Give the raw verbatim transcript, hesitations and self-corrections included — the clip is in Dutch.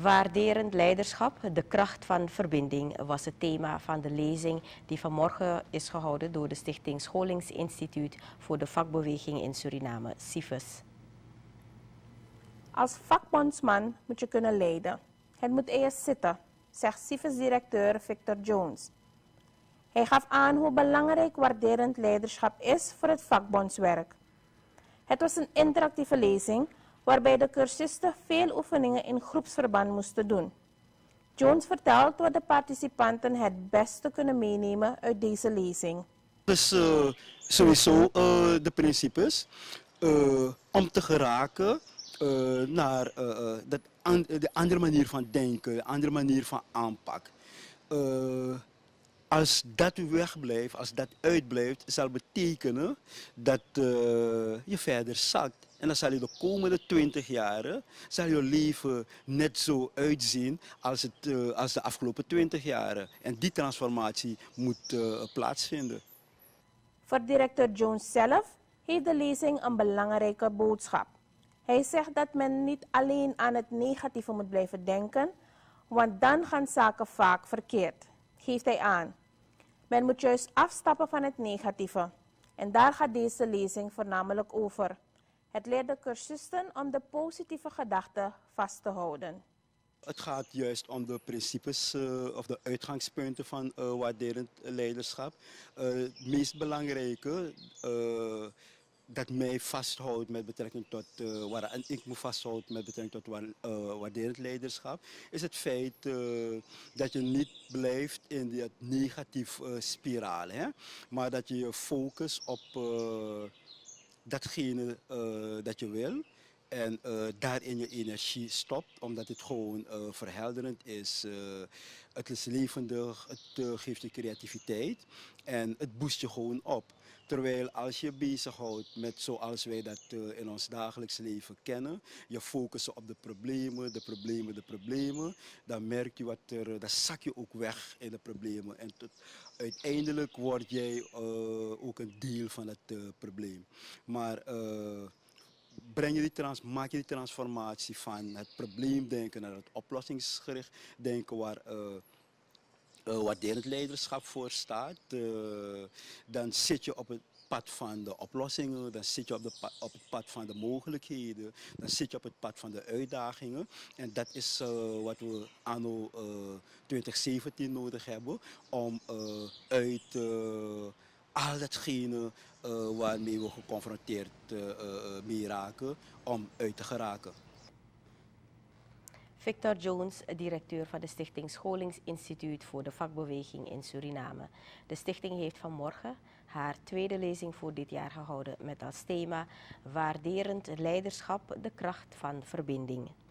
Waarderend leiderschap, de kracht van verbinding was het thema van de lezing die vanmorgen is gehouden door de Stichting Scholingsinstituut voor de Vakbeweging in Suriname, SIVES. Als vakbondsman moet je kunnen leiden. Het moet eerst zitten, zegt SIVES-directeur Victor Jones. Hij gaf aan hoe belangrijk waarderend leiderschap is voor het vakbondswerk. Het was een interactieve lezing waarbij de cursisten veel oefeningen in groepsverband moesten doen. Jones vertelt wat de participanten het beste kunnen meenemen uit deze lezing. Dus uh, sowieso uh, de principes uh, om te geraken uh, naar uh, dat an de andere manier van denken, de andere manier van aanpak. Uh, Als dat wegblijft, als dat uitblijft, zal betekenen dat uh, je verder zakt. En dan zal je de komende twintig jaren, zal je leven net zo uitzien als, het, uh, als de afgelopen twintig jaren. En die transformatie moet uh, plaatsvinden. Voor directeur Jones zelf heeft de lezing een belangrijke boodschap. Hij zegt dat men niet alleen aan het negatieve moet blijven denken, want dan gaan zaken vaak verkeerd, geeft hij aan. Men moet juist afstappen van het negatieve. En daar gaat deze lezing voornamelijk over. Het leert de cursisten om de positieve gedachten vast te houden. Het gaat juist om de principes uh, of de uitgangspunten van uh, waarderend leiderschap. Uh, het meest belangrijke uh, dat mij vasthoudt met betrekking tot, uh, waar en ik me vasthoud met betrekking tot uh, waarderend leiderschap, is het feit uh, dat je niet blijft in die negatieve uh, spiraal, hè? Maar dat je je focust op uh, datgene uh, dat je wil. En uh, daarin je energie stopt, omdat het gewoon uh, verhelderend is. Uh, het is levendig, het uh, geeft je creativiteit en het boost je gewoon op. Terwijl als je bezighoudt met zoals wij dat uh, in ons dagelijks leven kennen, je focussen op de problemen, de problemen, de problemen, dan merk je wat er, dan zak je ook weg in de problemen. En tot, uiteindelijk word jij uh, ook een deel van het uh, probleem. Maar uh, breng je die trans, maak je die transformatie van het probleemdenken naar het oplossingsgericht denken waar uh, uh, waarderend leiderschap voor staat. Uh, dan zit je op het pad van de oplossingen, dan zit je op, de pad, op het pad van de mogelijkheden, dan zit je op het pad van de uitdagingen. En dat is uh, wat we anno uh, twintig zeventien nodig hebben om uh, uit uh, al datgene uh, waarmee we geconfronteerd uh, uh, mee raken, om uit te geraken. Victor Jones, directeur van de Stichting Scholingsinstituut voor de Vakbeweging in Suriname. De stichting heeft vanmorgen haar tweede lezing voor dit jaar gehouden met als thema Waarderend leiderschap, de kracht van verbinding.